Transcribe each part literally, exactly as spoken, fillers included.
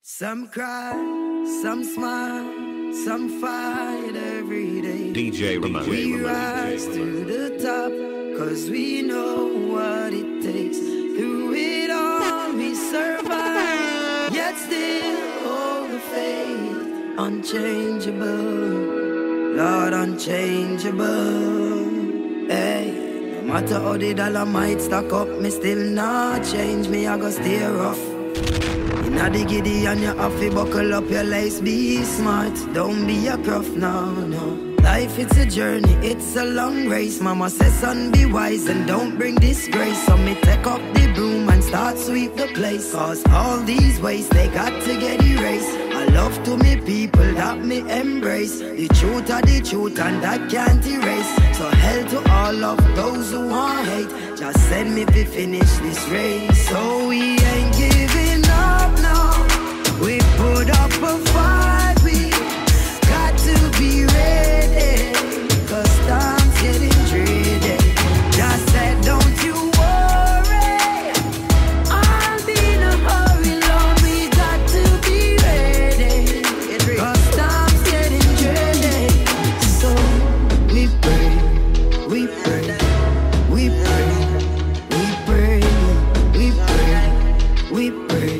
Some cry, some smile, some fight every day. D J Ramon. We rise to the top, cause we know what it takes. Through it all we survive, yet still hold the faith. Unchangeable, Lord unchangeable. Hey, no matter how the dollar might stack up, me still not change, me I go stay rough. Inna the giddy and you have to buckle up your lace, be smart, don't be a prof, no, no. Life it's a journey, it's a long race. Mama says son be wise and don't bring disgrace. So me take up the broom and start sweep the place. Cause all these ways they got to get erased. I love to me people that me embrace. The truth are the truth and that can't erase. So hell to all of those who want hate. Just send me to finish this race. So we ain't giving up now. We put up a fight, we got to be ready, cause time's getting dreary. Just said don't you worry, I'll be in a hurry, Lord, we got to be ready, cause time's getting dreary. So we pray, we pray, we pray, we pray, we pray, we pray.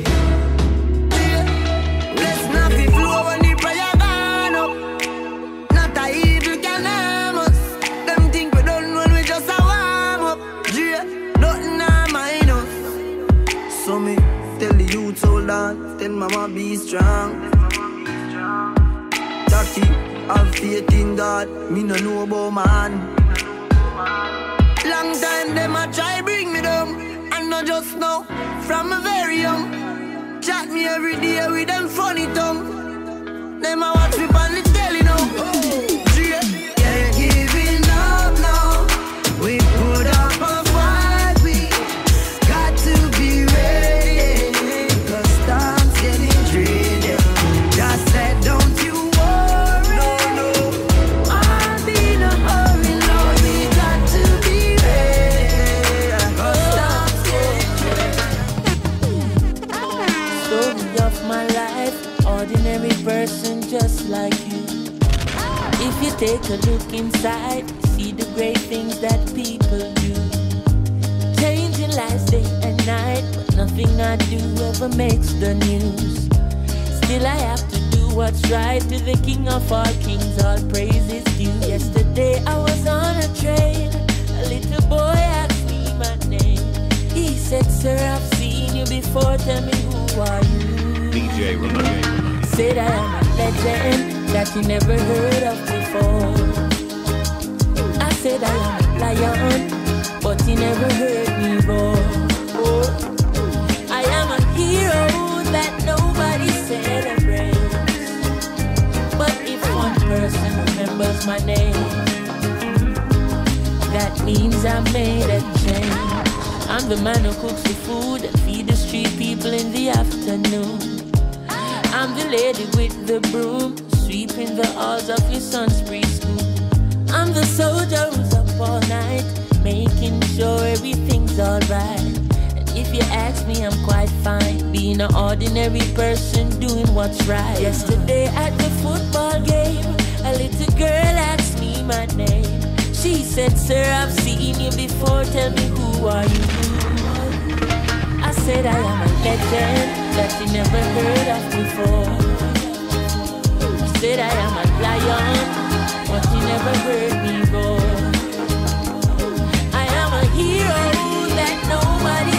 Tell mama be strong. Jackie, have faith in God. Me no know about man. Long time them a try bring me down, and not just now. From a very young, chat me every day with them funny tongue. Them a watch me on the telly now. Oh, yeah. Ain't giving up now. We put up a fight. We got to be ready. Just said don't you worry, no, no. I'll be in a hurry, Lord, we got to be ready. Story of my life, ordinary person just like you. If you take a look inside, see the great things that people do. Changing lives day and night, but nothing I do ever makes the news. Still I have to do what's right, to the King of all kings, all praise is due. Yesterday I was on a train, a little boy asked me my name. He said, sir, I've seen you before, tell me who are you? D J Ramon. Said I am a legend that you never heard of before. I said I am a lion, but you never heard me roar. Oh, I am a hero that nobody celebrates. But if one person remembers my name, that means I made a change. I'm the man who cooks the food and feed the street people in the afternoon. I'm the lady with the broom, sweeping the halls of your son's preschool. I'm the soldier who's up all night, making sure everything's alright. If you ask me, I'm quite fine, being an ordinary person doing what's right. Yesterday at the football game, a little girl asked me my name. She said, sir, I've seen you before, tell me who are you? I said I am a legend that you never heard of before. I said I am a lion, but you never heard me roar. I am a hero that nobody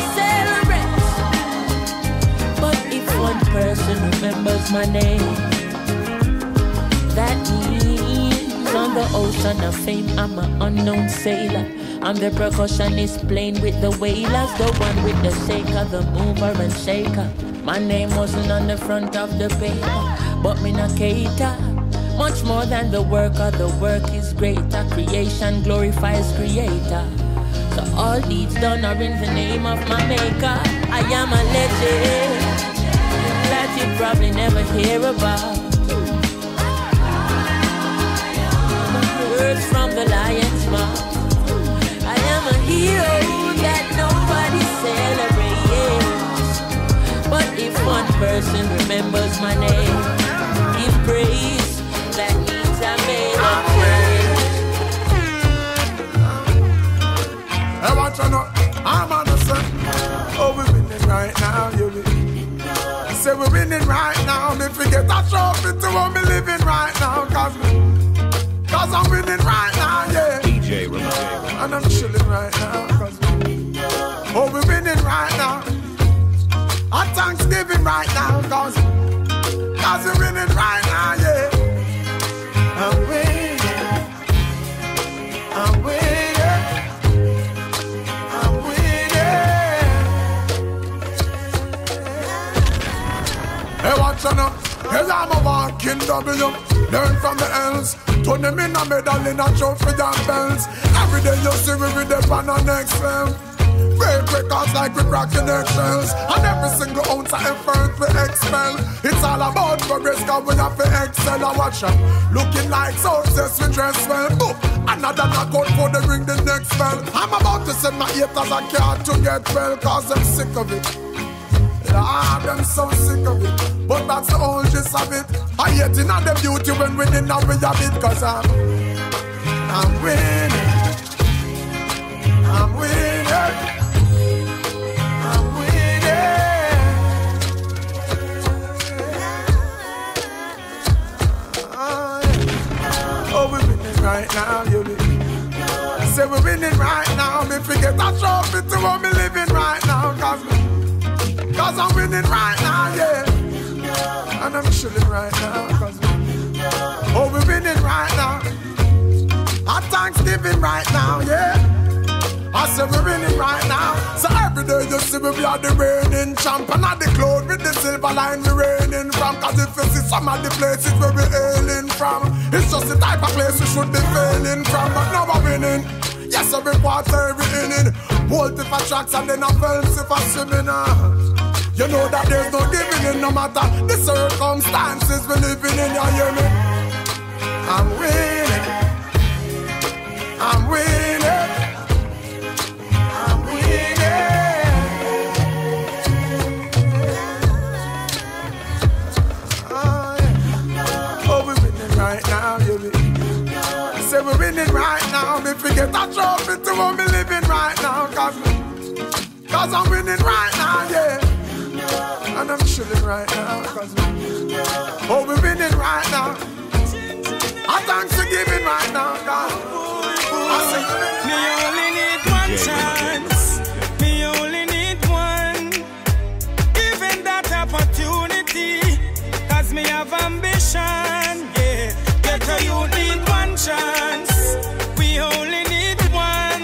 celebrates. But if one person remembers my name, that means on the ocean of fame I'm an unknown sailor. I'm the percussionist playing with the whalers, the one with the shaker, the mover and shaker. My name wasn't on the front of the paper, but me not cater. Much more than the worker, the work is greater. Creation glorifies creator. So all deeds done are in the name of my maker. I am a legend that you probably never hear about. Words from the lion's mouth. I am a hero that nobody celebrates. But if one person person remembers my name. Give praise, that means I made a change. I want you to know, I'm on the sun. Oh, we're winning right now, you win. I say we're winning right now. Me forget that trophy to what me living right now. Cause, cause I'm winning right now, yeah. D J Ramon. And I'm chilling right now. Cause, oh, we're winning right now. Our Thanksgiving right now. Cause, cause we're winning right now, yeah. I'm winning. I'm winning. Hey, watch out now. Hey, I'm a walking W. Learn from the L's. Turn them in a medal in a trophy and bells. Every day you see we with them on our next level. Break records like we cracking eggshells. And every single ounce of effort we expel. It's all about progress cause we have to excel. I watch out. Looking like success we dress well. Boop. Another knockout for the ring the next bell. I'm about to send my haters a card to get well. Cause I'm sick of it. Lord, I'm so sick of it. But that's the whole gist of it. I hate in all the beauty when winning now we have it. Cause I'm I'm winning. I'm winning. I'm winning. Oh, yeah. Oh, we're winning right now, you win. I say we're winning right now. Me forget that trophy to what me living right now. Cause me Cause I'm winning right now, yeah. And I'm chilling right now. Cause oh, we're winning right now. Our Thanksgiving right now, yeah. I said we're winning right now. So every day you see me, we are the reigning champ. And at the cloud with the silver line we reigning from. Cause if you see some of the places where we're hailing from, it's just the type of place we should be failing from. But now we're winning. Yes, every quarter, every inning. Bolt if I tracks and then I fence if I swimming. Uh. You know that there's no giving in no matter the circumstances we're living in, you hear me? I'm winning. I'm winning. I'm winning. Oh, yeah. Oh, we're winning right now, you win. I say we're winning right now. Me forget that trophy to what me living right now. Cause, cause I'm winning right now, yeah. And I'm chilling right now. Cause oh, we're winning right now. I thanks for giving right now, God. I say, me only need one chance. Me only need one. Given that opportunity. Cause me have ambition. Yeah, get a you need one chance. We only need one.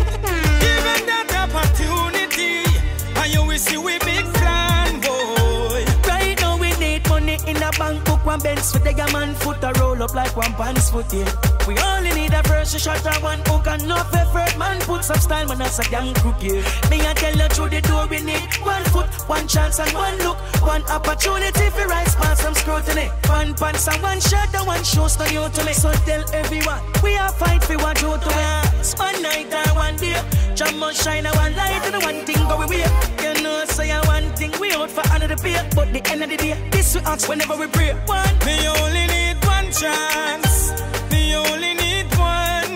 Given that opportunity. And you will see we big plan, boy. Right now we need money in a bank book. One Benz for the man foot a roll up like one pants foot, yeah. We only need a first shot or one hook and no effort. Man put some style, man that's a damn crook, yeah. Me I tell you through the door we need one foot, one chance and one look. One opportunity for rise past some scrutiny. One pants and one shirt and one shoes no new to me. So tell everyone, we are fight for what you to me. One night or one day, jam must shine a one light and one thing go away. You know say a one thing we out for another pay. But the end of the day, this we ask whenever we pray. One, me only need one chance. Me only need one.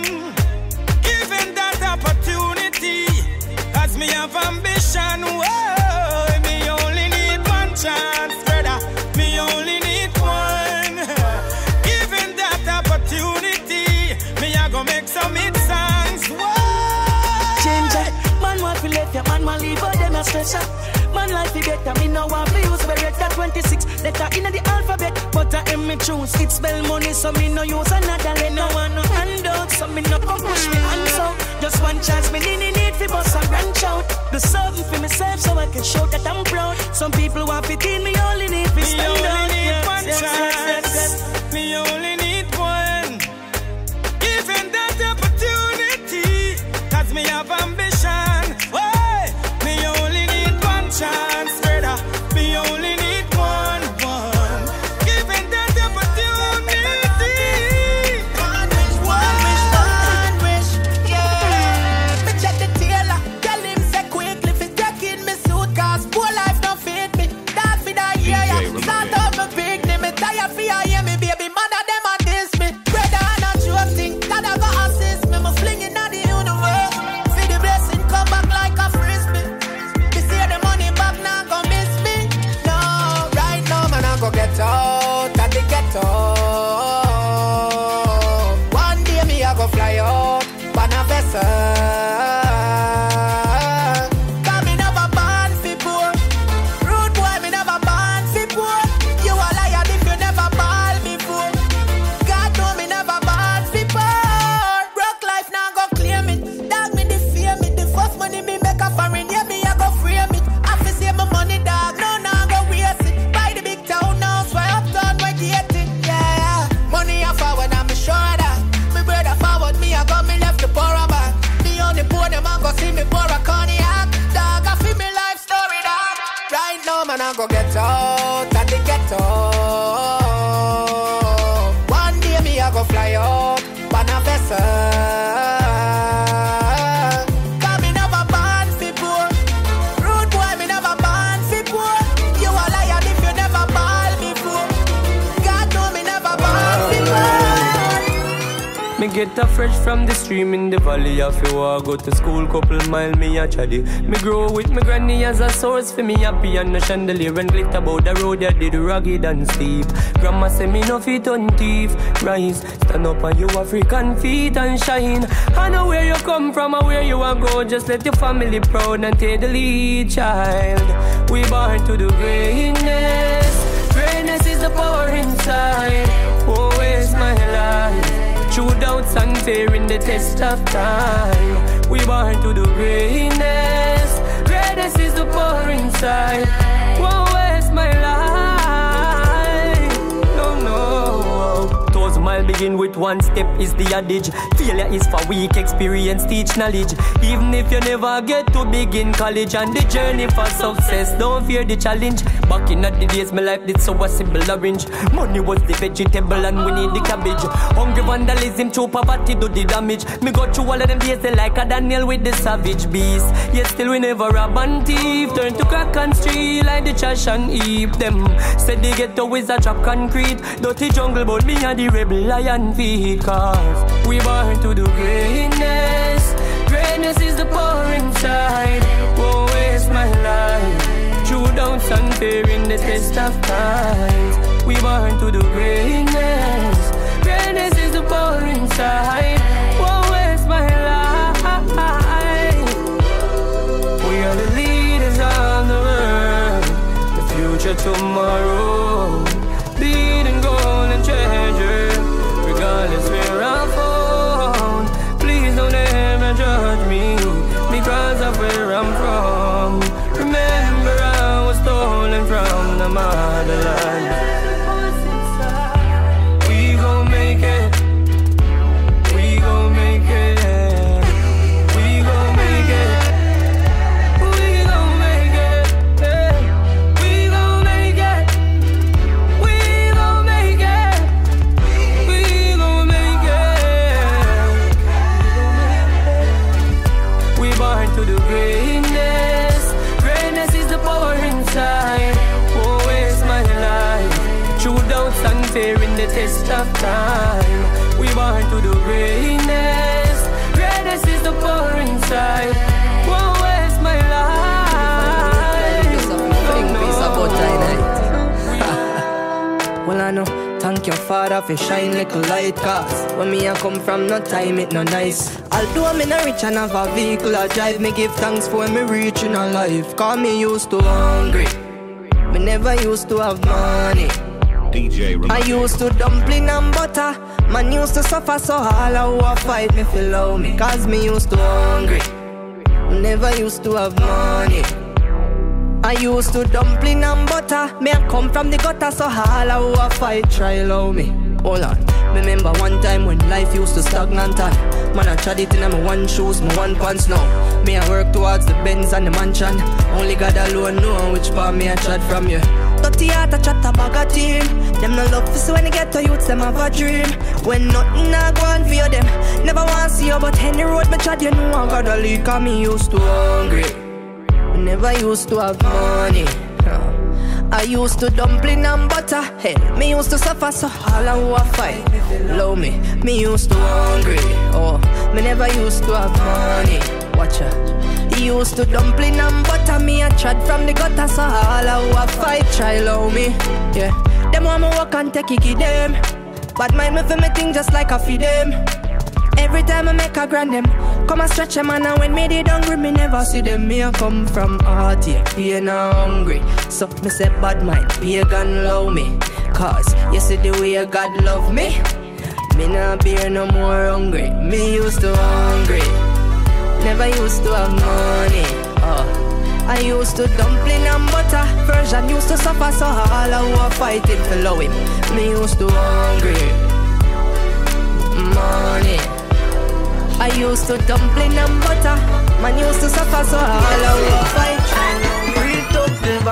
Given that opportunity, as me have ambition. Whoa, me only need one chance, brother. Me only need one. Given that opportunity, me I go make some hit songs. Whoa. Change it. Man want to let your man man leave out them a stress up. Man life be better, me no want to use Beretta twenty-six letter in the alphabet, but I am me choose. It's spell money, so me no use another letter. No one no handout, so me no come push me hands out. Just one chance, me need need for bust and branch out. Do something for myself, so I can show that I'm proud. Some people want to in me only need to stand out. Me only need yes, one yes, chance. Yes, yes, yes. Me only need one. Given that opportunity, cause me have ambition. Hey, me only need one chance, brother. Me only need one, one. Given that opportunity. One wish, one wish, one wish, yeah. Me check the tailor, tell him say quickly fi take in me suit, cause poor life don't fit me. That fi die go get out of the ghetto. One day me I go fly up on a vessel. Cause me never born for poor. Rude boy, me never born for poor. You a liar if you never ball before. God know me never born for poor. Me get a fresh from the stream in the valley. I feel I go to school, couple mile me a chatty. Me grow with me granny as a source for me happy and no chandelier and glitter about the road that did rugged and steep. Grandma say me no fit on thief. Rise, stand up on your African feet and shine. I know where you come from and where you are go. Just let your family proud and take the lead, child. We born to do greatness. Greatness is the power inside. Oh, where's my life? True doubts and fear in the test of time. We born to do greatness. Greatness is the power inside. Won't waste my life. No, no. Thousand mile begin with one step is the adage. Failure is for weak experience, teach knowledge. Even if you never get to begin college and the journey for success, don't fear the challenge. Back in the days, my life did so a simple orange. Money was the vegetable and we need the cabbage. Hungry vandalism, true poverty do the damage. Me go through all of them days, they like a Daniel with the savage beast. Yet still we never rob and thief. Turn to crack and street like the trash and heap them. Said they get always a trap concrete. Dirty jungle, but me and the rebel lion feet. Cause we born to do greatness. Greatness is the power inside. Won't waste my life. True doubts and fear in the test of times. We born to do greatness. Greatness is the power inside. Won't waste my life. We are the leaders of the world. The future tomorrow. Leading gold and treasure. Regardless where I'm found. Please don't ever judge me because of where I'm from. Remember I was stolen from the motherland. We gon' make it. We gon' make it. We gon' make it. We gon' make it. Yeah. We gon' make it. We gon' make it. We gon' make it. We born to do greatness. Greatness is the power inside. Won't waste my life. True doubts and fear in the test of time. We born to do greatness. Greatness is the power inside. Won't waste my life. No, no. Well I know, thank your father for shine little light. Cause when me I come from no time it no nice. Although me no rich and have a vehicle I drive, me give thanks for me reaching a life. Cause me used to hungry. Me never used to have money. D J I used to dumpling and butter. Man used to suffer so all I who fight me feel love me. Cause me used to hungry. Me never used to have money. I used to dumpling and butter. Me I come from the gutter so all I who a fight try love me. Hold on. Remember one time when life used to stagnant and man I tried it in my one shoes, my one pants now. Me I work towards the Benz and the mansion. Only God alone know which part me I tried from you. Dirty heart I chat a bag of team. Them no love for so when they get to youths them have a dream. When nothing I go on for you them. Never want to see you but any road me tried you know I got a leak. Cause me used to hungry. I never used to have money. I used to dumpling and butter. Hell, me used to suffer so all I who a fight. Love me, me used to hungry. Oh, me never used to have money. Watch out. He used to dumpling and butter. Me a trad from the gutter so all I who a fight try love me. Yeah, them want me walk and take it them. But mind me for me thing just like I feed them. Every time I make a grand them come and stretch them and when me did hungry me never see them. Me a come from heart yeah, being hungry. So me say bad mind, pagan love me. Cause you see the way God love me. Me not be no more hungry. Me used to hungry. Never used to have money. Oh, I used to dumpling and butter. Version used to suffer so all I was fighting for love him. Me used to hungry. Money. I used to dumpling and butter. Man used to suffer so all I was fighting. Read up the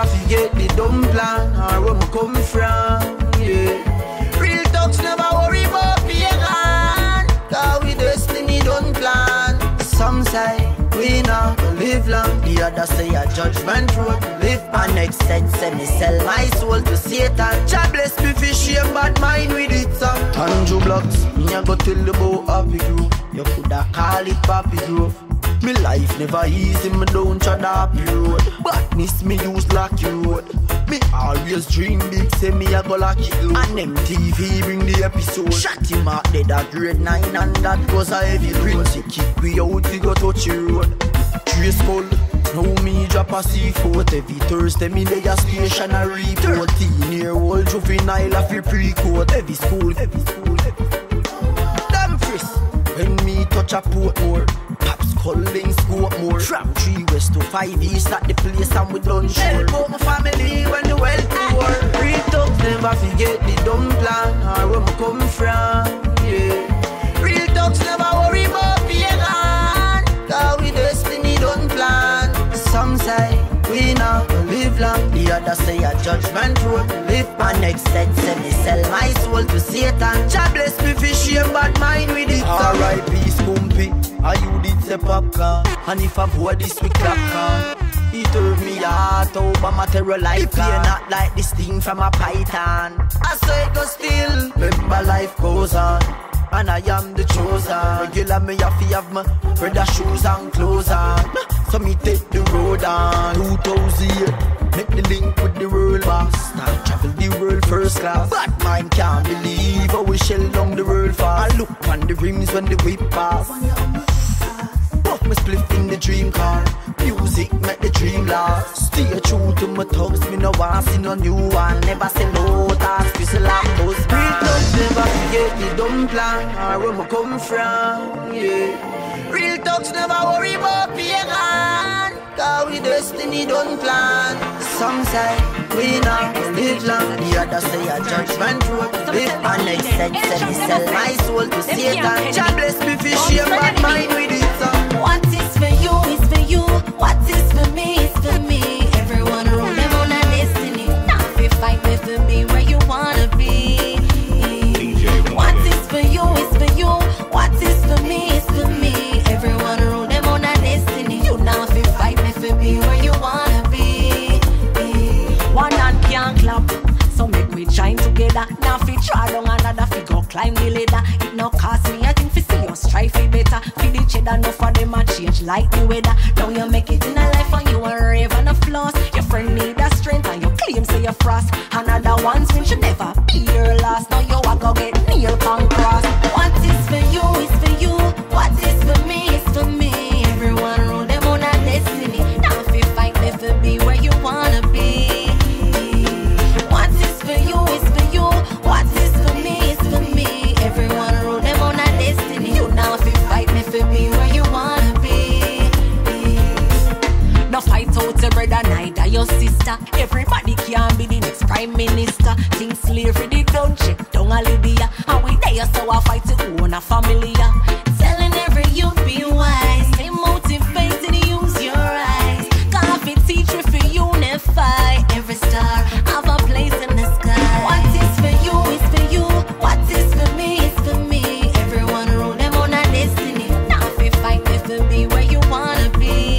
never forget the dumb plan or where me come from, yeah. Real talks never worry about pagan, cause we destiny don't plan. Some say we not gonna live long, the other say a judgment road to live. And next said say me sell my soul to Satan. Jah bless me for shame, bad mind with it some. Tanju blocks, me a go tell you about Happy Grove. You coulda call it Pappy Grove. Me life never easy, me don't try the happy road. Badness me use lucky road. Me always dream big, say me a go lucky low. And M T V bring the episode. Shot him out dead at grade nine, and that was a heavy green. She kick we out, we go touch the road. Trace cold, now me drop a C four. Every Thursday me lay a stationary report. Teen-year-old juvenile a free pre-code. Every school, every school, every school. Damn frisk, when me touch a port more. Calling scope more. From three west to five east at the place and we done sure. Help out my family when the well poor. Real talk never forget the dumb plan or where me come from, yeah. Real talks never worry about pagan, cause we destiny don't plan. Some say we not gonna live long, the other say a judgment road to live. And next said say me sell my soul to Satan. Jah bless me for shame, bad mind with it. R I P Scumpy, I you did say popcorn. And if I board this we clap on, he told me heart over materialize. If you're not like this thing from a python, I say it go still. Remember life goes on, and I am the chosen. Regular me have to have my brother shoes and clothes on. So me take the road on two thousand eight, make the link with the world boss. Start travel the world first class. Bad mind can't believe how we shell down the world fast. I look on the rims when the whip pass. Puff me spliff in the dream car. Music make the dream last. Stay true to my thugs, me no want see no new one. Never say no, task, whistle and buzz. Real talks never forget the dumb plan or where me come from, yeah. Real talks never worry about pagan, cause we destiny don't plan. Some say we not gonna live long, the other say a judgment road to live. And next said say me sell my soul to Satan. Jah bless me for shame, bad mind with it some. What is for you is for you, what is for me is for me. Everyone around them on a destiny. Now if you fight me for me where you wanna be. What is for you is for you, what is for me is for me. Everyone around them on a destiny. You now if you fight me for me where you wanna be. One hand can't clap, so make we join together. Now if you try down another figure, climb the ladder. It no cost me a thing for see us try for better. Feel each other, no for them a change like the weather. Now you make it in a life and you a rave and a floss. Your friend need a strength and you claim say you're frost. Another one's win should never be your last. Now you a go get nail pan cross. What is for you is for you, what is for me is for me. Everyone around them on a destiny. Now if you fight me for be where you wanna be. What is for you is for you, what is for me is for me. Everyone around them on a destiny. You now if you fight me for be where you wanna be. No fight out your brother, neither your sister. Everybody can be the next prime minister. Think slavery the done check down a Libya. And we there so I fight to own a family. Telling every youth be wise, stay motivated, use your eyes. Coffee teacher for unify. Every star have a place in the sky. What is for you is for you, what is for me is for me. Everyone around them on a destiny. Now if you fight me for me where you wanna be.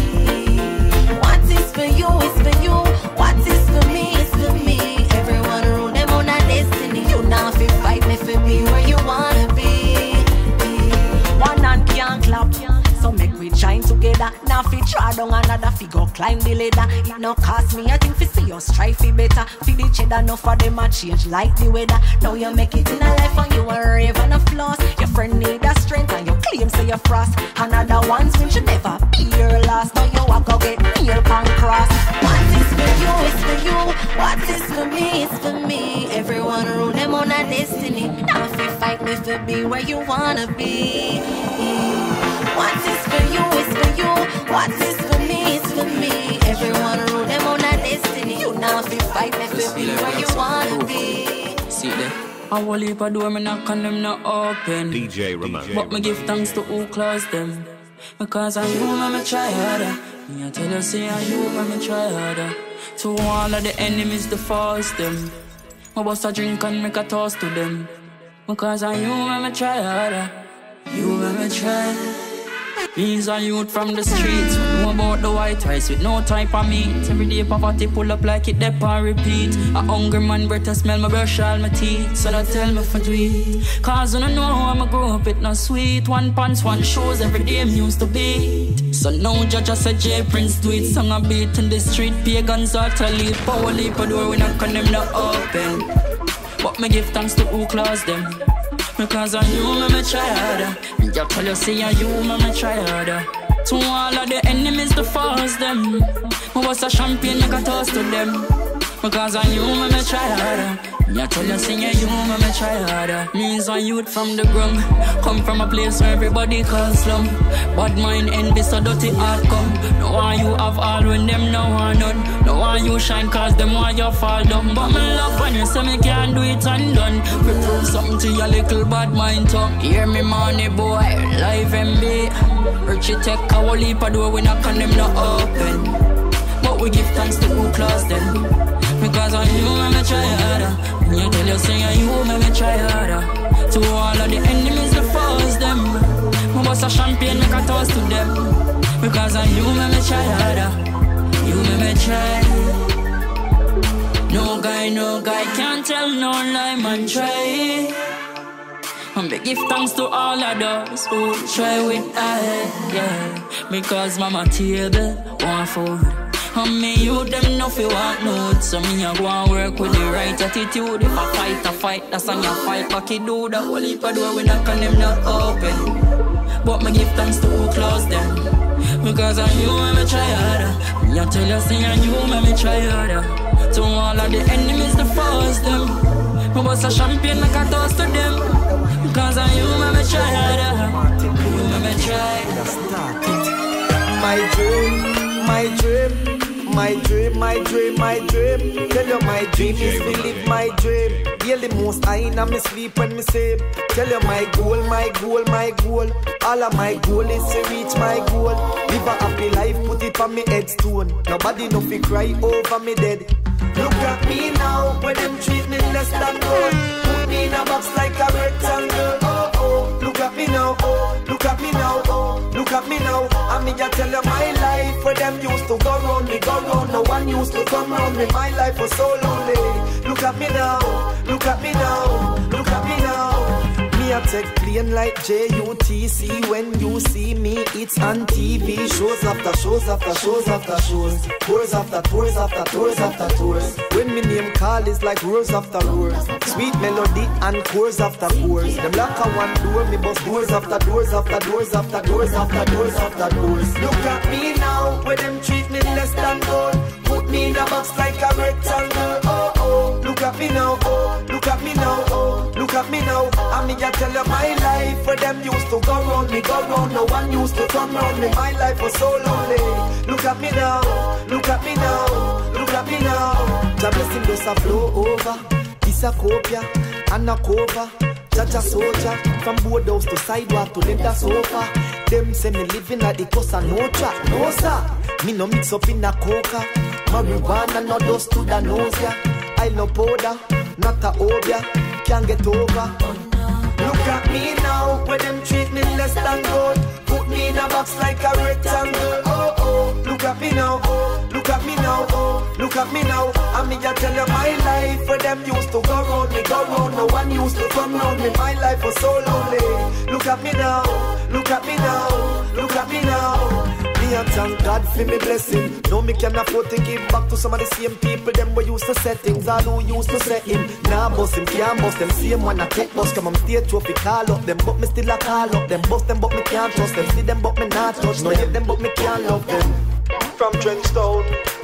What is for you is for you, what is for me is for me. Everyone around them on a destiny. You now if you fight me for me where you wanna be. One hand can't clap, so make we join together. Now if you try down another figure, climb the ladder. It no cost me a thing for see us try for better. Feel each other, no for them a change like the weather. Now you make it in a life and you a rave and a floss. Your friend need a strength and you claim say you're frost. Another one's win should never be your last. Now you a go get nail pan cross. What is for you is for you, what is for me is for me. Everyone around them on a destiny. Now if you fight me for be where you wanna be. What is for you is for you, what is for me is for me. Everyone around them on a destiny. You now if you fight me for be where you wanna be. See there. I will leave a door, me knock on them not open. D J Ramon. But me give thanks to who closed them. Because I you, me try harder. Me I tell you, say I you, me try harder. To all of the enemies, the force them. I bust a drink and make a toast to them. Because I you when me try harder. You when me try. Means a youth from the streets. Know about the white rice with no type of meat. Every day poverty pull up like it dep and repeat. A hungry man breath to smell my brush all my teeth. So that tell me for do it. Cause I don't know how I'ma grow up, it not sweet. One pants, one shoes, every day me used to beat. So now judge us a J Prince do it. Song a beat in the street, pagans are to lead. Power leap a door, we knock on them not open. But me give thanks to who closed them. Because I you me me try harder. Me just tell you say I you me me try harder. To all of the enemies to force them. Me was a champion, make a toast to them. Because I you me me try harder. Me I tell you say I you me me try harder. Means a youth from the ground. Come from a place where everybody calls slum. Bad mind envy so dirty outcome. No one you have all when them no one none. No one you shine cause them want you fall down. But me love when you say me can't do it undone. We prove something to your little bad mind tongue. Hear me money boy, live M B. Richie take a whole heap of door, we knock on them not open. But we give thanks to who closed them. Because I you me me try harder. When you tell you say I you me me try harder. To all of the enemies to force them. Me bust a champagne make a toast to them. Because I you me me try harder. You me me try. No guy, no guy can't tell no lie, man try. And we give thanks to all of those who try with I, yeah. Because mama table want food. And me you them no fi want note. So me a go and work with the right attitude. If I fight, I fight, that's on your fight. Cocky do that whole heap of door, we knock on them not open. But me give thanks to who close them. Because I you when me try harder. Me a tell you say I you when me try harder. To all of the enemies to force them. Me bust a champion like a toast to them. Because I you when me try harder. You when me try. My dream, my dream. My dream, my dream, my dream. Tell you my dream is to live my dream. Daily most I in me sleep when me sleep. Tell you my goal, my goal, my goal. All of my goal is to reach my goal. Live a happy life, put it on me headstone. Nobody no fi cry over me dead. Look at me now, when them treat me less than gold. Put me in a box like a rectangle. Oh oh, look at me now, oh, look at me now, oh, look at me now. I mean I tell you my life, where them used to go round me, go round. No one used to come round me. My life was so lonely. Look at me now, look at me now, look at me now. Me a take plane like J U T C. When you see me, it's on T V. Shows after shows after shows after shows. Tours after tours after tours after tours. When me name call is like roars after roars. Sweet melody and chorus after chorus. Them lock a one door, me bust doors after doors after doors after doors after doors after doors. Look at me now, where them treat me less than gold. Put me in a box like a rectangle. Oh oh, look at me now, oh, look at me now, oh, look at me now. I mean I tell you my life, where them used to go round me, go round. No one used to come round me. My life was so lonely. Look at me now, look at me now, look at me now. The blessing does a flow over. This a copia and a cover. Jaja soldier, from boardhouse to sidewalk to leather sofa. Them say me living at the coast and no track, no sir. Me no mix up in a coca. Marijuana no dust to the nose, yeah. I no powder, not a obia. Can't get over. Look at me now, where them treat me less than gold. Put me in a box like a rectangle. Oh oh, look at me now, oh, look at me now, oh, look at me now. I mean I tell you my life, where them used to go round me, go round. No one used to come round me. My life was so lonely. Look at me now, look at me now, look at me now. Me and thank God for me blessing. No me can afford to give back to some of the same people. Them we used to set things, all who used to set him. Now nah, bust him, can't bust them. Same one I take bust. Come on stage trophy, call up them, but me still a call up them. Bust them, but me can't trust them. See them, but me not touch. No hate them, but me can't love them. From Trenchtown,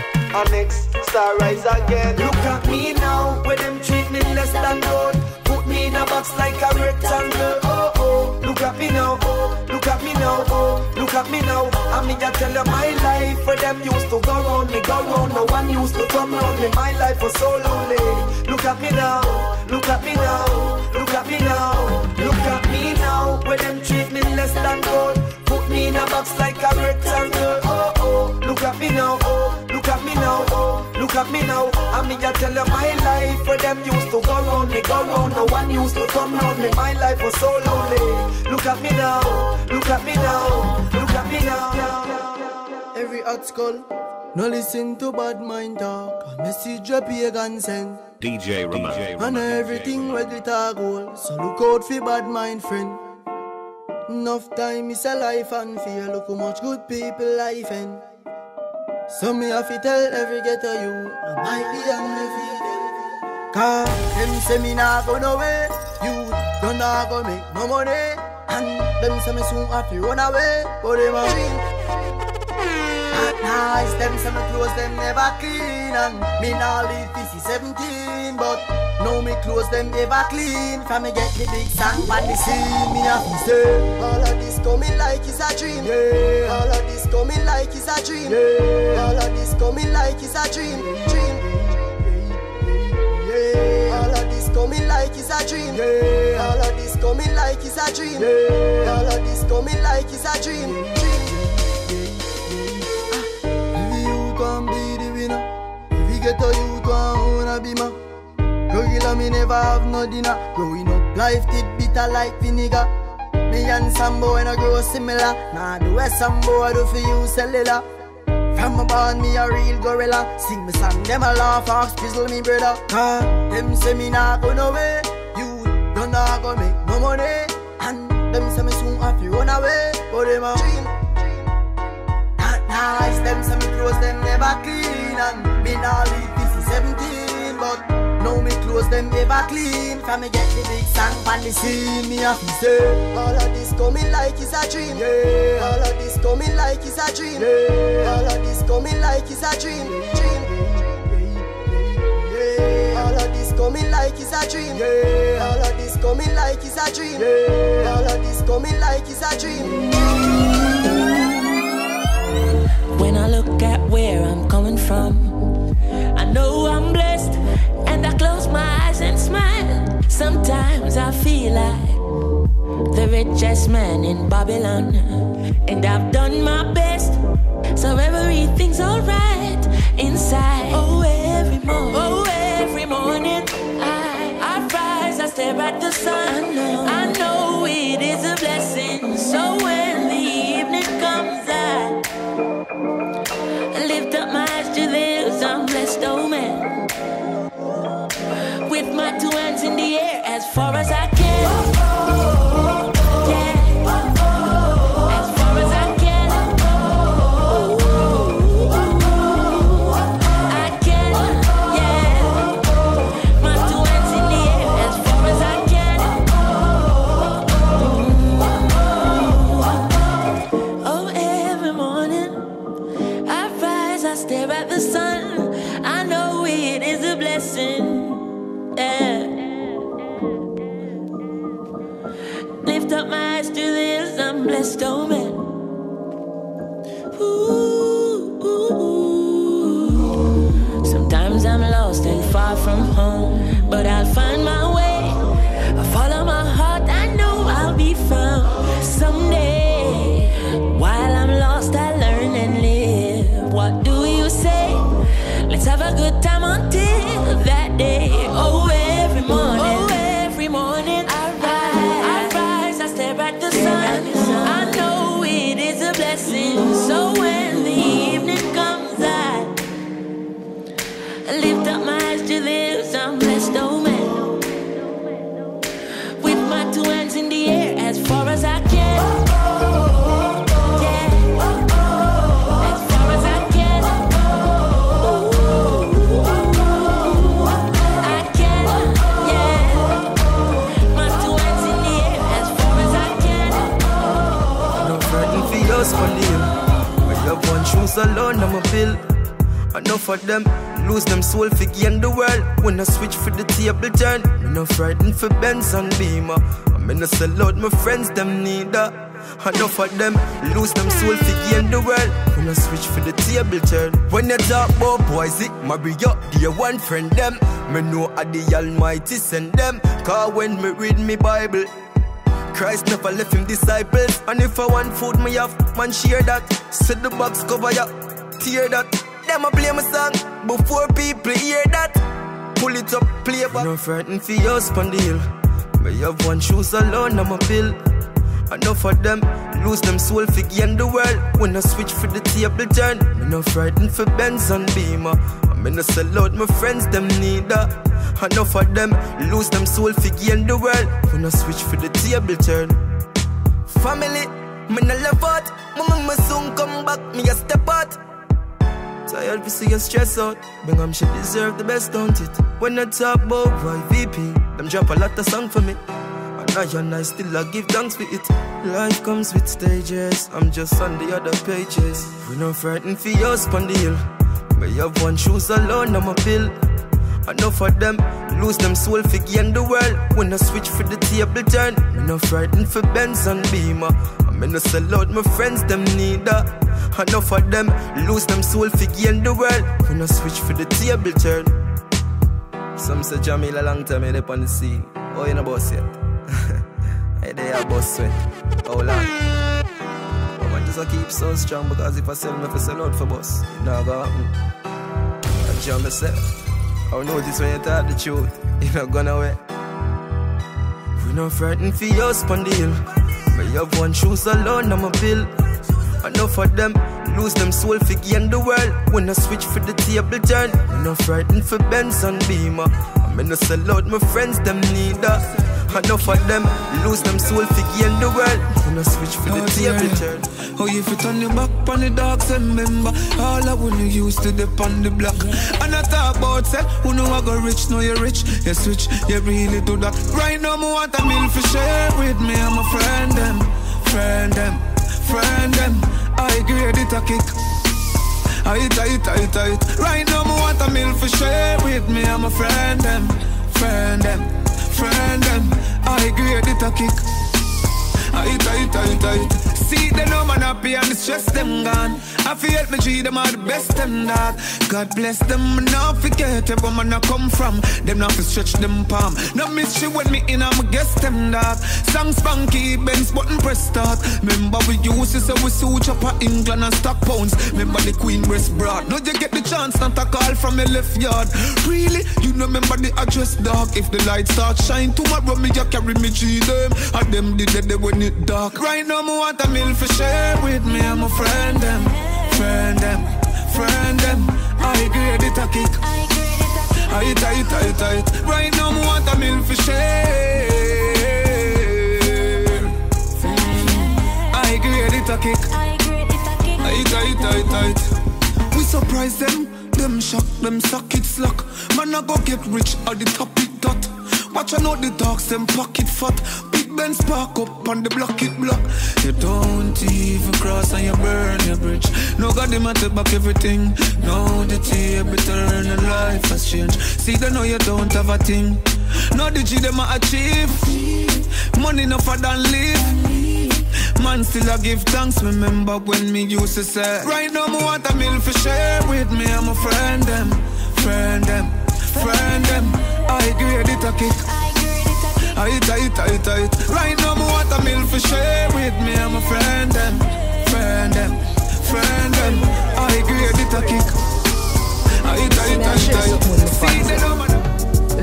Annex, Star Rise again. Look at me now, where them treat me less than gold. Put me in a box like a rectangle. Oh oh, look at me now, oh, look at me now, oh, look at me now. I mean I tell you my life, where them used to go round me, go round. No one used to come round me. My life was so lonely. Look at me now, look at me now, look at me now. Look at me now, where them treat me less than gold. Put me in a box like a rectangle. Oh oh, look at me now, oh, look at me now. now, look at me now. I mean, I tell you my life where them used to go round me, go round. No one used to come round me. My life was so lonely. Look at me now, look at me now, look at me now. Every hot skull, no listen to bad mind talk. A message a pagan send. D J Ramon. And everything where glitter gold. So look out for bad mind friend. Enough time is a life and fear. Look how much good people life in. So me have to tell every ghetto you I might be undefeated. Cause them say me nah go nowhere. You don't nah go make no money. And them say me soon have to run away. But them a real. At night them say me clothes them never clean. And me nah live P C seventeen. But now me clothes them ever clean. From me get the big song on the scene. Me have to say all of this coming like it's a dream. Yeah. All of this coming like it's a dream. Yeah. All of this coming like it's a dream. Dream. Yeah. All of this coming like it's a dream. Yeah. All of this coming like it's a dream. Yeah. All of this coming like it's a dream. Dream. If you can be the winner, if you get to you to wanna be my regular, me never have no dinner. Growing up, life did bitter like vinegar. Me and some boy no grow similar. Nah, the way some boy do for you cellular. From a born, me a real gorilla. Sing me song, them a laugh, ask pizzle me brother. Cause them say me nah go nowhere. You don't nah go make no money. And them say me soon have to run away. But them a dream. Not nice, them say me clothes them never clean. And me nah live P C seventeen. But now me clothes them ever clean. From me get the big song on the scene. Me have to say all of this coming like it's a dream. Yeah. All of this coming like it's a dream. Yeah. All of this coming like it's a dream. Dream. Yeah. All of this coming like it's a dream. Yeah. All of this coming like it's a dream. Yeah. All of this coming like it's a dream. When I look at where I'm coming from, I know I'm blessed. And I close my eyes and smile. Sometimes I feel like the richest man in Babylon. And I've done my best, so everything's alright inside. Oh, every morning, oh, every morning I, I rise, I stare at the sun. I know, I know it is a blessing. So when the evening comes, I, I lift up my eyes to the hills. I'm blessed, oh man. With my two hands in the air as far as I can. Yeah. As far as I can. I can. Yeah. My two hands in the air as far as I can. Oh, every morning I rise, I stare at the sun. I know it is a blessing. Yeah. Lift up my eyes to the hills, I'm blessed, oh man. Ooh, ooh, ooh. Sometimes I'm lost and far from home, but I'll find my way. I follow my heart, I know I'll be found someday. While I'm lost, I learn and live. What do you say? Let's have a good time until that day. Oh, every morning, oh, every morning I rise, I rise, I stare at the sun. I know it is a blessing. So when the evening comes, I lift up my eyes to the hills. I'm blessed, oh man. With my two hands in the air as far as I can. Shoes alone, I'm a bill. Enough of them lose them soul for gain the world. When I switch for the table turn, I'm not frightened for Benz and Beamer. I'm in a sell out, my friends them neither. Enough of them lose them soul for gain the world. When I switch for the table turn. When you talk about boys, it marry up, dear one friend them. Me know I the Almighty send them. Cause when me read me Bible, Christ never left him disciples. And if I want food, me have man share that. Set the box cover ya, tear that. them a play my song. Before people hear that, pull it up, play back. No frightened for your spondyle. May have one shoes alone, I'm a bill. Enough of them lose them soul for gain the world. When I switch for the table turn, me no frightened for Benz and Beamer. I'm in a sell out my friends, them neither. Enough of them lose them soul for gain the world. When I switch for the table turn. Family, me no love out. Mama me soon come back, me a step out. Tired to see you stress out. Bingham should deserve the best, don't it? When I talk about Y V P, them drop a lot of song for me. And I and I still I give thanks for it. Life comes with stages, I'm just on the other pages. We no frightened for your spondyle. May have one shoes alone, I'm a bill. Enough of them lose them soul for gain the world. When I switch for the table turn, me no frightened for Benz and Beamer. I'm in a sell out my friends, them neither. Enough of them lose them soul for gain the world. When I switch for the table turn. Some say Jamil a long time up on the scene. Oh, you know boss yet? Hey, they are boss sweat. How long? I want just to keep so strong because if I sell me, if I sell out for boss, now go happen. I jam myself. I notice when you talk the truth, you're not gonna wait. We no frightened for your spondyle. But you have one shoes alone, I'm a bill. Enough of them lose them soul for gain the world. When I switch for the table turn, we no frightened for Benz and Beamer. I'm in a sell out my friends, them neither. Enough of them lose them soul for gain the world. When I switch for the oh, table yeah. turn. Oh, if you turn your back on the dogs, remember all I when you used to dip on the block. And I talk about say, who know I go rich, know you rich. You switch, you really do that. Right now, me want a meal for share with me. I'm a friend them, friend them, friend them. I grade it a kick. I hit, I hit, I hit, I hit. Right now, me want a meal for share with me. I'm a friend them, friend them, friend them. I grade it a kick. I hit, I hit, I hit, I hit. See them no man happy and the stress them gone. I feel me treat them are the best them that. God bless them, not forget where man I come from. Them not to stretch them palm. No mystery when me in, I'ma guess them that. Song spunky, Benz button press start. Remember we used to say we suit up at England and stock pounds. Remember the Queen breast broad. Now you get the chance not to call from your left yard. Really? You know remember the address dark. If the lights start shine tomorrow me you carry me to them. And them did it when it dark. Right now me want a meal for share with me. I'm a friend them. Friend them, friend them. I grade it a kick. I hit, I hit, I hit, I hit. Right now, I want a meal for share. I grade it a kick. I hit, I hit, I hit, I hit. We surprise them, them shock, them suck it slack. Man, I go get rich at the top it dot. Watch I know the dogs, them pocket fat. Big Ben spark up on the block it block. You don't even cross and you burn your bridge. No God, them at the back everything. No, the table turn and life has changed. See, they know you don't have a thing. No, the G them a achieve. Money no for than live. Man still I give thanks. Remember when me used to say, right now me want a meal for share with me. I'm a friend them, friend them, friend them. I grade it a kick. I hit, I hit, I hit, I hit. Right now, me want a meal for share with me. I'm a friend them, friend them, friend them. I grade it a kick. I hit, I hit, I hit, I hit. See the number.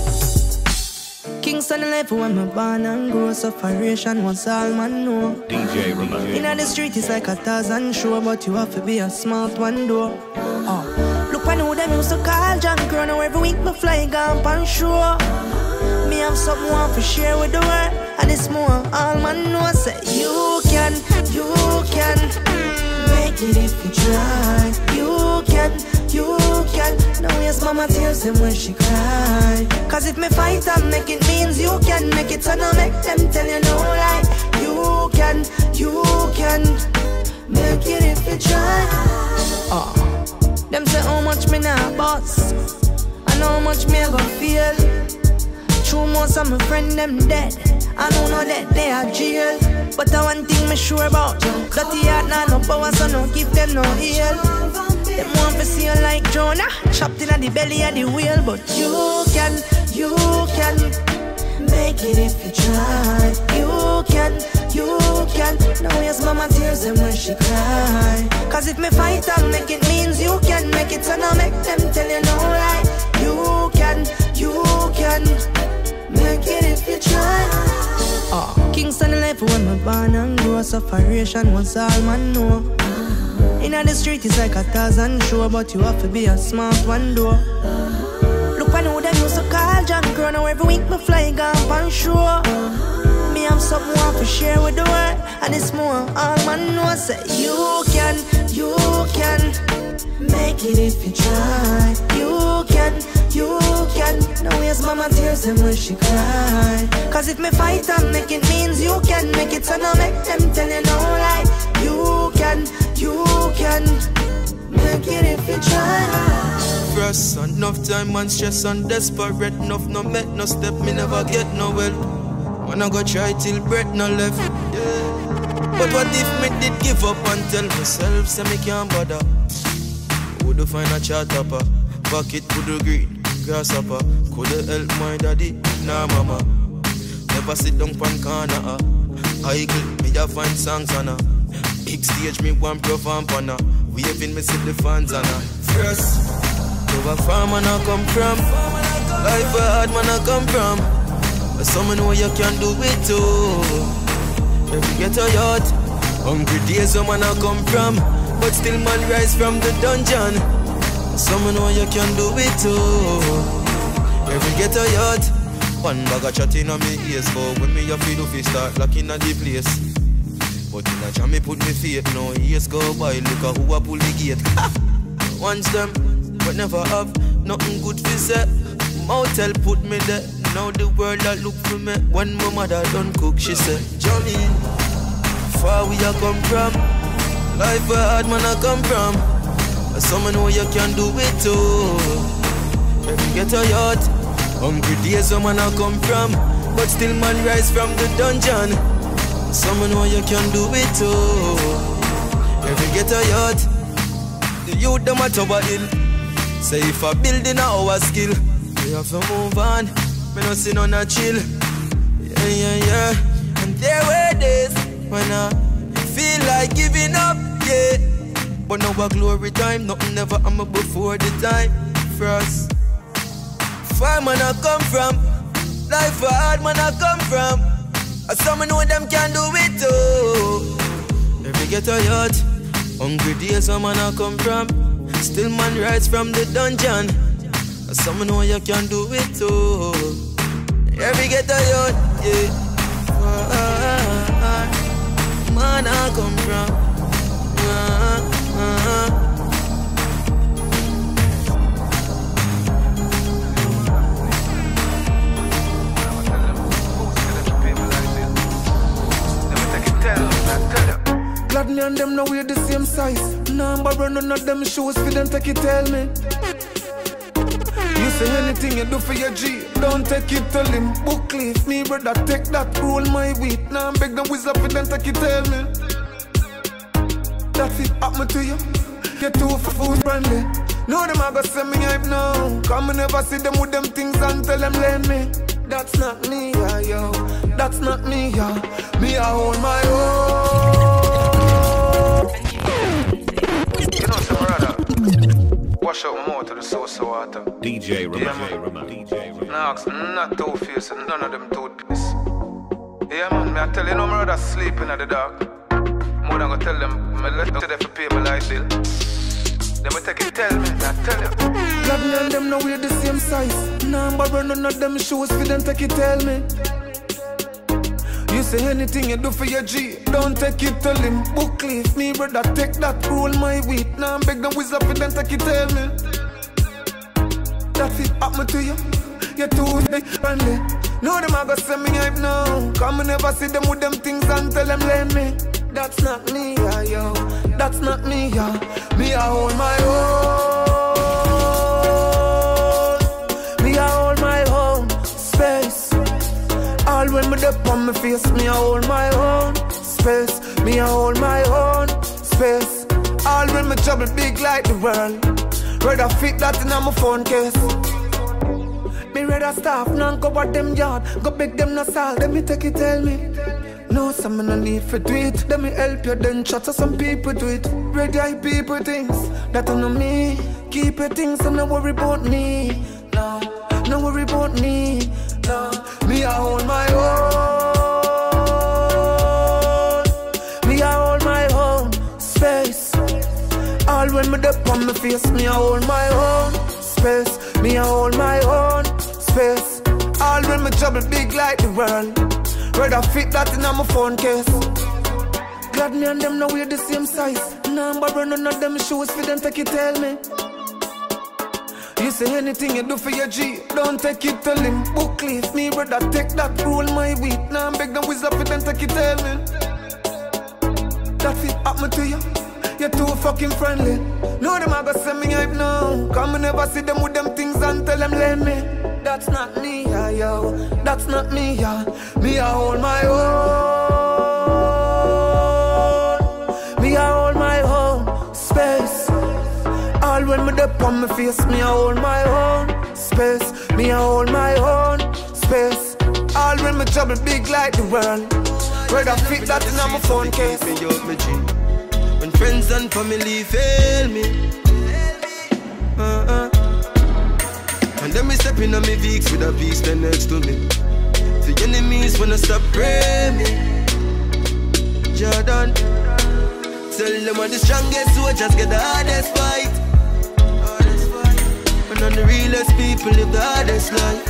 Listen. Kingston level when me born and grow. Sufferation was all man know. D J Ramon. In the street it's like a thousand show, but you have to be a smart one though. Oh. Look, I know them used to call John Crow. Now every week me fly gone pan show. Me have something want to share with the world, and it's more all man know. Say you can, you can make it if you try. You can, you can. Now yes, mama tears them when she cry. Cause if me fight and make it means you can make it, so now make them tell you no lie. You can, you can make it if you try. Oh. Them say how much me now boss, and how much me I go feel. True, most of my friends them dead. I don't know that they are jail. But the one thing me sure about, dirty heart nah no power, so no give them no heal. Them want to see you like Jonah, trapped in the belly of the wheel. But you can, you can make it if you try. You can, you can. Now here's mama tears them when she cry. Cause if me fight and make it means you can make it. So now make them tell you no lie. You can, you can make it if you try. Oh. Kingston life when me born and grow. Sufferation was all man know. In the street it's like a thousand show. But you have to be a smart one door. Look I know them used to call John Crow. Now every week me fly gone on shore. Me have something I want to share with the world. And it's more all man know. Say you can, you can make it if you try. You can, you can. Now here's mama tears them when she cry. Cause if me fight and make it means you can make it. So now make them tell you no lie. You can, you can make it if you try. Stress, enough time and stress and desperate. Enough no make no step, me never get no well. When I go try till breath no left, yeah. But what if me did give up and tell myself, say me can't bother? Would you find a chat upper? Pocket would you green, grasshopper. Could you help my daddy? Nah mama. Never sit down pan corner, uh. I click me a find songs on her. Big stage me one perform on her. Waving me see the fans on her. First, over far man I come from. Life where hard man I come from. But some know you can do it too. Every get a yacht. Hungry days some man I come from. But still man rise from the dungeon. Some know you can do it too. Every get a yacht. One bag of chatting on me ears. But when me a feel if you start locking at the place. But in a jam me put me faith. No years go by. Look at who a pull the gate. Once them, but never have nothing good to say. Motel put me there. Now the world that look for me. When my mother done cook, she said, Johnny, far we a come from. Life where hard man I come from. But some know you can do it too. Every get a yacht. Hungry days some man I come from. But still man rise from the dungeon. Some know you can do it too. Every get a yacht. The youth them a Tower Hill. Say if a building a our skill, we have to move on. Me no see none a chill. Yeah, yeah, yeah. And there were days when I feel like giving up, yeah. But now a glory time, nothing never I'm before the time for us. Far man I come from, life a hard man I come from. And some know them can do it too. Every get a yacht, hungry days some man I come from. Still man rise from the dungeon. And some know you can do it too. Every get a yacht, yeah. Far man I come from. Uh, uh. Glad me and them now we're the same size. Number run none of them shoes for them take it tell me. You say anything you do for your G, don't take it tell him. Book leaf, me brother take that, roll my wheat. Now I'm beg them whistle for them take it tell me. That's it happen to you. Get too for food friendly. No them I go send me hype now. Come and never see them with them things and tell them lend me. That's not me, yeah, yo. That's not me, yeah. Me I hold my own. You know some brother. Wash out more to the source of water. D J Rama. D J Rama. Nah, not two face and none of them toothpaste. Yeah man, me I tell you no brother sleeping at the dark. More than gonna tell them, me let them for pay my light bill. Them will take it, tell me, I tell you. Glad me and them now we're the same size. Number run none of them shoes for them take it, tell me. You say anything you do for your G, don't take it, tell him. Book leaf, me brother take that, roll my wheat. Now I'm beg them whistle for them take it, tell me. That's it happen to you. You're too big friendly. No them I go send me hype now. Come and never see them with them things and tell them lend me. That's not me, yeah, yo. That's not me, yeah. Me I hold my own. Me I hold my own space. All when me dip on my face, me I hold my own space. Me I hold my own space. All when me trouble big like the world. Rather fit that in my phone case. Me rather staff, non go at them yard. Go beg them no salt, then me take it, tell me. No, some no need for do it. Let me help you, then chat to some people do it. Ready eye people things that on me. Keep your things and don't worry about me. No, no worry about me. No, me I hold my own. Me I hold my own space. All when me up on my face, me I hold my own space. Me I hold my own space. All when me trouble big like the world. Rather fit that in my phone case. Glad me and them now we're the same size. Number run none of them shoes for them take it tell me. You say anything you do for your G, don't take it tell him. Book leaf, me brother take that rule my weed. Now I'm beg them wizard for them take it tell me. That fit happen to you. You're too fucking friendly. No them I go send me hype now. Come and never see them with them things and tell them lend me. That's not me, yeah, yo. That's not me, yeah. Me I hold my own. Me I hold my own space. All when me up on my face, me I hold my own space. Me I hold my own space. All when me trouble big like the world. Rather fit that in my phone case. Me up my dream. When friends and family fail me, uh-uh. And then me step in on me Vicks with a beast stand next to me. The enemies wanna stop praying me. Jordan, tell them I'm the strongest soldiers get the hardest fight. And I'm the realest people live the hardest life.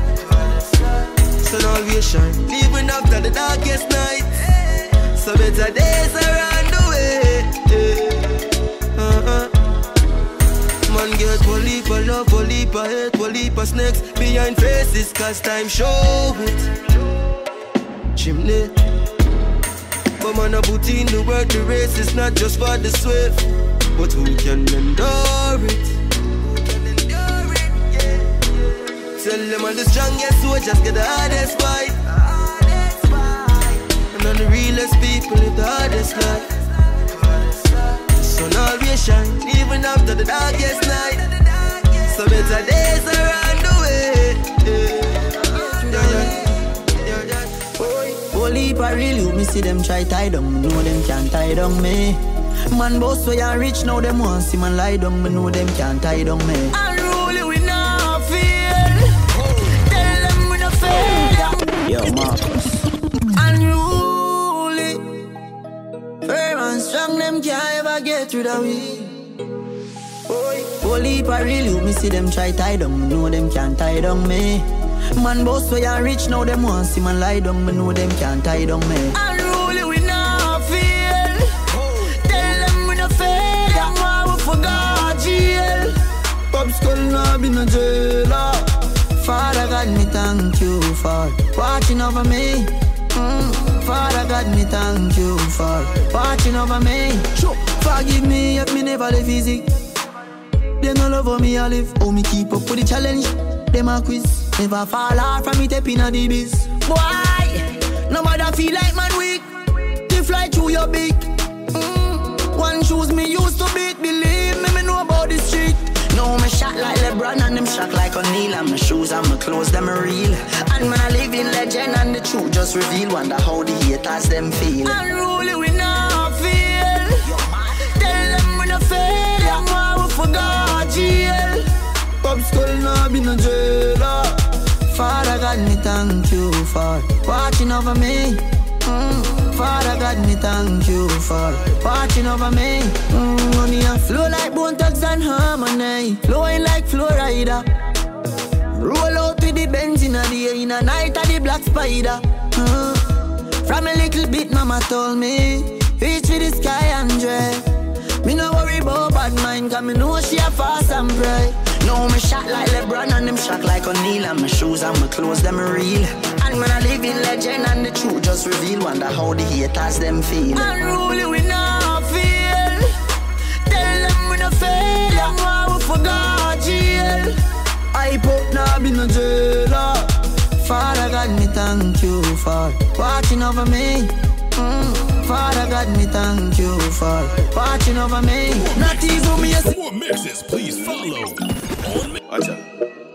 So now we shine, even after the darkest night. So better days around the way. Uh-uh. Man get polipa love, polipa hate, polipa snakes behind faces, cause time show it. Chimney. But man a put in the work, the race is not just for the swift, but who can endure it? Who can endure it, yeah. Tell them I'm the strongest soldiers get the hardest fight. And I'm the realest people live the hardest life. So now we shine, even after the darkest night. So better days around the way. Yeah, yeah, yeah. Whole heap I really me see them try tie down. Me know them can't tie down me. Man boss so you rich now them want see man lie down. Me know them can't tie down me. Unruly we not feel. Tell them we not fail. Yo Marcus. Unruly. Firm and strong them can't ever get rid of me. Whole heap I really me see them try tie down. Me know them can't tie down me. Man boss so you rich now them want see man lie down. Me know them can't tie down me. Unruly we not feel. Tell them we not fail. Them want we forgot jail. Pop skull now be no jailer. Father God me thank you for watching over me. Mm. Father God me thank you for watching over me. Sure. Forgive me if me never live easy. They no love how me I live. Oh me keep up with the challenge. Them a quiz. Never fall off from me tapping a the biz. Boy, nobody feel like man weak. They fly through your beak. Mm. One shoes me used to beat. Believe me, me know about the street. No, me shot like LeBron and them shot like O'Neal. And my shoes and my clothes, them are real. And man, I live in legend and the truth just reveal. Wonder how the haters them feel. Unruly we not feel. Tell them we not fail. Them why we forgot jail. Pop skull now be no jailer. Father God me thank you for watching over me. Mm. Father God me thank you for watching over me. Mm. Money a flow like Bone Thugs and Harmony. Flowing like Florida. Roll out with the Benz in a day. In a night of the Black Spider. Mm. From a little bit mama told me reach for the sky and dread. Me no worry about bad mind, cause me know she a fast and pray. No, me shot like LeBron and them shot like O'Neal. And my shoes and my clothes, them are real. And man, I live in legend and the truth just reveal. Wonder how the haters them feel. Unruly we not feel. Tell them we not fail. Them why we forgot jail. I put now be no jailer. Father God me thank you for watching over me. Mm. Father God me thank you for watching over me. Not even me. For more mixes, please follow. Watch out.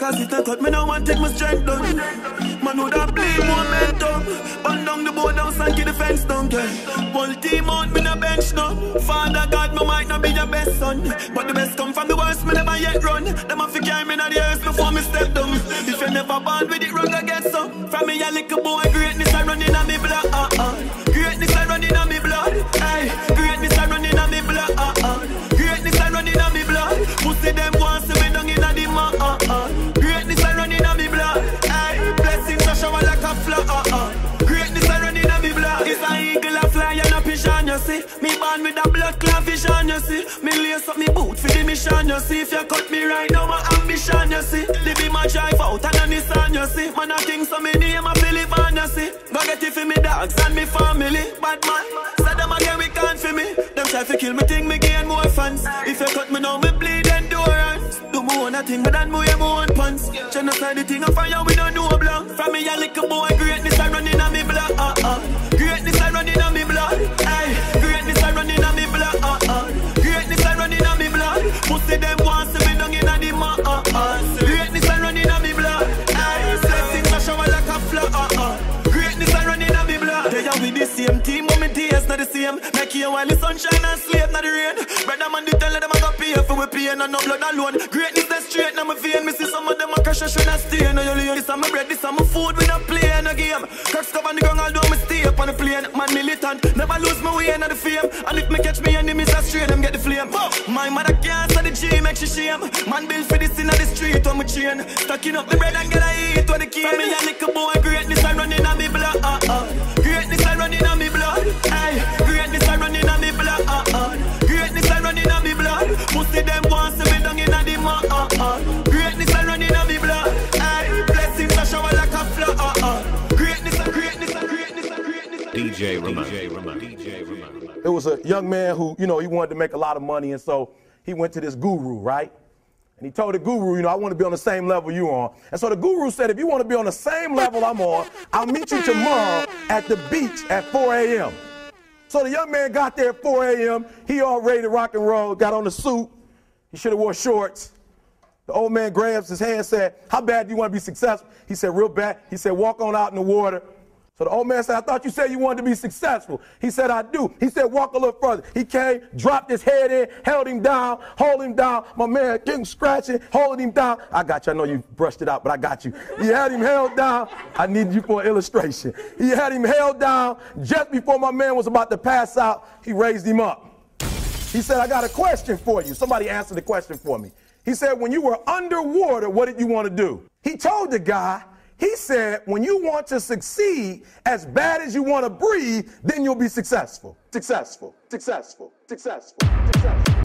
Cause if they cut me now and take my strength down. Man would have bleed momentum. Burn down the boat down and keep the fence down, yeah. Whole team out, me no bench now. Father God, me might not be your best son, but the best come from the worst, me never yet run. Them have to carry me in the earth before me step down. If you never born with it, wrong, I get some. From me a little boy, greatness I running on me blood, uh uh. Greatness I running on me blood, hey. Greatness I running on me blood, uh uh. Greatness I running on me blood. Pussy them want to me down in the mud, uh uh. Greatness I running on me blood, hey. Blessings I shower like a flood, uh uh. Greatness I running on me blood. It's an eagle a fly and a pigeon, you see. Me born with a blood clot vision, you see. Me lace up me boot for the mission, you see. If you cut me right now, my ambition, you see. Live in my drive out and a Nissan, you see. Man a king, so me name a Philip and you see. Go get it for me dogs and me family. Bad man, say them again we can't for me. Them try to kill me, think me gain more fans. If you cut me now, me bleed endurance. Do me own a thing, but then me wear my own pants. Genocide the thing of fire, we don't know blank. From me a little boy, greatness I running on me blood, uh uh. Greatness I running on me blood, hey. Greatness I running on me blood, uh uh. Greatness I running on me blood. Pussy them want to be down in the mud, uh uh. Greatness I running on me blood, hey. Blessings I shower like a flood, uh uh. Greatness I running on me blood. They are with the same team, but me days not the same. Make you while the sunshine and sleep not the rain. Brother man, they tell them I got pay for we pain and no blood alone. Greatness that's straight, now my vein. Me see some of them a crash and should not stay. Now you leave this on my bread, this on my food. We not play in a game. Cracks cover on the ground, although me stay up on the plane. Man militant, never lose my way in the fame. And if me catch me enemies, that's straight, them get the flame. My mother can't say the G, make she shame. Man build for this in the street on my chain. Stacking up the bread and get a eat on the key. From me a little boy, greatness I running on me blood, uh uh. Greatness I running on me blood, hey. Greatness I running on me blood, uh uh. Greatness I running on me blood. Pussy them want to be down in the mud, uh uh. Greatness I running on me blood, hey. Blessings I shower like a flood, uh uh. Greatness I, greatness I, greatness I, greatness I. D J Ramon. D J Ramon. D J Ramon. There was a young man who, you know, he wanted to make a lot of money, and so he went to this guru, right? And he told the guru, you know, I want to be on the same level you on. And so the guru said, if you want to be on the same level I'm on, I'll meet you tomorrow at the beach at four A M So the young man got there at four A M He all ready to rock and roll, got on the suit. He should have wore shorts. The old man grabs his hand and said, how bad do you want to be successful? He said, real bad. He said, walk on out in the water. So the old man said, I thought you said you wanted to be successful. He said, I do. He said, walk a little further. He came, dropped his head in, held him down, hold him down. My man getting scratching, holding him down. I got you. I know you brushed it out, but I got you. He had him held down. I need you for an illustration. He had him held down. Just before my man was about to pass out, he raised him up. He said, I got a question for you. Somebody answer the question for me. He said, when you were underwater, what did you want to do? He told the guy, he said, when you want to succeed as bad as you want to breathe, then you'll be successful. Successful, successful, successful, successful.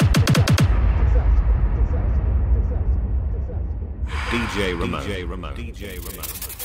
D J Ramon. D J Ramon. D J Ramon.